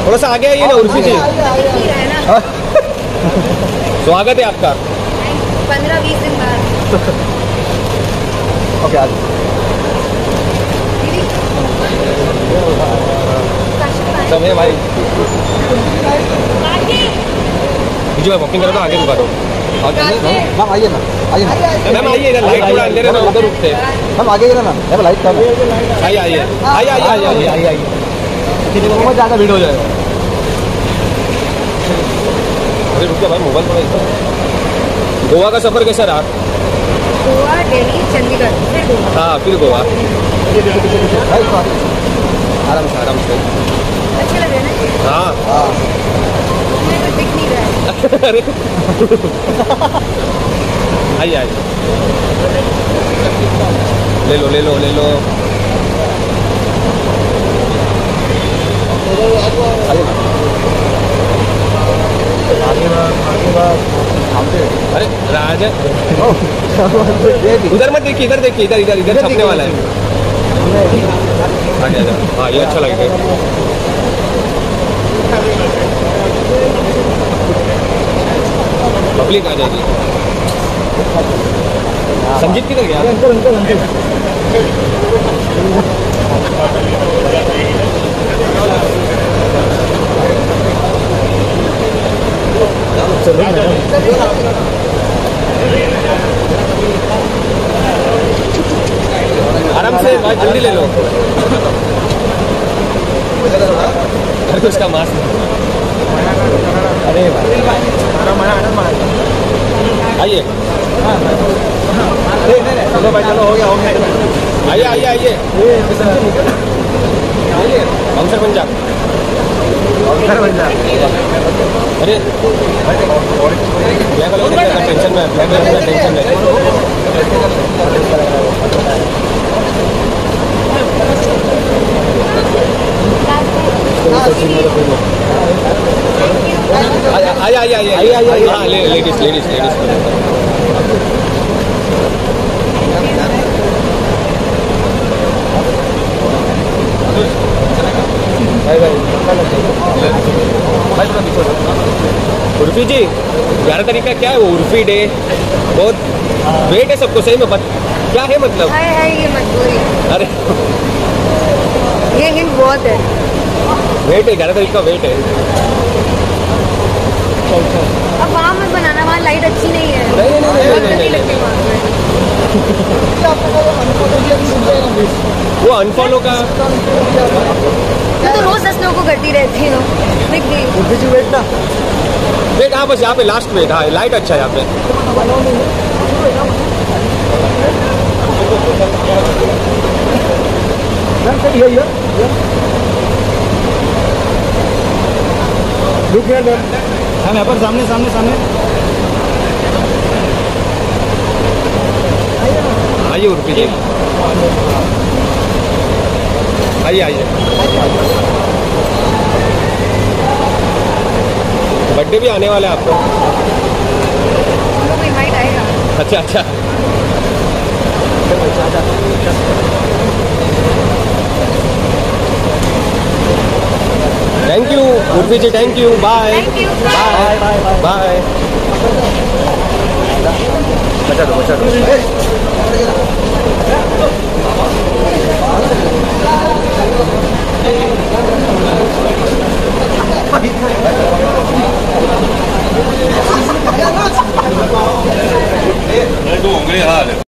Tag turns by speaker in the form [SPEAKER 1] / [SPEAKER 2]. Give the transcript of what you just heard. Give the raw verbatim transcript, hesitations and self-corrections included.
[SPEAKER 1] थोड़ा सा आगे आइए ना उर्फी जी। स्वागत है आपका।
[SPEAKER 2] पंद्रह बीस दिन बाद।
[SPEAKER 3] ओके आज
[SPEAKER 1] सब है भाई। जो मैं वॉकिंग कर रहा था आगे रुका दो।
[SPEAKER 3] मैम आइए ना, आइए ना
[SPEAKER 1] मैम आइए ना, लाइट थोड़ा अंधेरे में उधर रुकते हैं।
[SPEAKER 3] मैम आगे ना मैम, मैम लाइट कम है।
[SPEAKER 1] आइए आइए आइए आइए आइए आइए आइए
[SPEAKER 3] बहुत ज़्यादा भीड़ हो जाएगा।
[SPEAKER 1] अरे रुकिए भाई, मोबाइल थोड़ा इधर। गोवा का सफ़र कैसा रहा?
[SPEAKER 2] गोवा, दिल्ली, चंडीगढ़, फिर गोवा।
[SPEAKER 1] हाँ फिर गोवा। आराम से आराम से।
[SPEAKER 2] अच्छे लग रहे हैं ना?
[SPEAKER 1] हाँ
[SPEAKER 3] हाँ
[SPEAKER 2] मेरे को दिख नहीं रहा है।
[SPEAKER 1] अरे आइए आइए, ले लो ले लो ले लो। अरे राजा उधर मत देखिए, इधर देखिए, इधर इधर इधर छपने वाला है। आगे आ जाओ। हाँ ये अच्छा लगेगा। पब्लिक आ जाएगी। संजीत किधर गया?
[SPEAKER 3] अंकल अंकल अंकल
[SPEAKER 1] आराम से भाई, जल्दी ले लो। अरे तो उसका मास्क।
[SPEAKER 3] अरे
[SPEAKER 1] आइए
[SPEAKER 3] चलो भाई चलो, हो गया हो गया।
[SPEAKER 1] आइए आइए आइए आइए बाउंसर बन जा। अरे ब्लैक वाला टेंशन में, ब्लैक वाला टेंशन में। आइए आइए आइए आइए आइए। हाँ ladies ladies ladies. Urfi ji, ग्यारह तारीख का क्या है वो उर्फी डे? बहुत वेट है सबको, सही में बत... क्या है मतलब?
[SPEAKER 2] है है ये मजबूरी।
[SPEAKER 1] अरे
[SPEAKER 2] ये हिंट बहुत है।
[SPEAKER 1] वेट है, ग्यारह तारीख का वेट है।
[SPEAKER 2] अब वहाँ मत बनाना, वहाँ लाइट अच्छी नहीं है।
[SPEAKER 1] नहीं, नहीं, नहीं,
[SPEAKER 2] बहुत
[SPEAKER 1] नहीं,
[SPEAKER 2] गंदी
[SPEAKER 1] नहीं,
[SPEAKER 2] लगती है वहाँ पे।
[SPEAKER 1] वो अनफॉलो का
[SPEAKER 2] मैं तो रोज दस लोगों को करती रहती हूँ। देख दी।
[SPEAKER 3] वेट ना
[SPEAKER 1] वेट। हाँ बस यहाँ पे लास्ट वेट। हाँ लाइट अच्छा है यहाँ पे।
[SPEAKER 3] मैम सर ये लुक हियर मैम। मैम यहाँ पर सामने सामने सामने
[SPEAKER 1] आइए उर्फी जी, आइए आइए। बर्थडे भी आने वाला है आपका?
[SPEAKER 2] वो भी हाइट आएगा।
[SPEAKER 1] अच्छा अच्छा। Thank you Urfi ji, thank you. Bye
[SPEAKER 2] Thank you.
[SPEAKER 1] Bye bye bye.
[SPEAKER 3] बचा दो बचा दो।
[SPEAKER 4] दो उंगली हाथ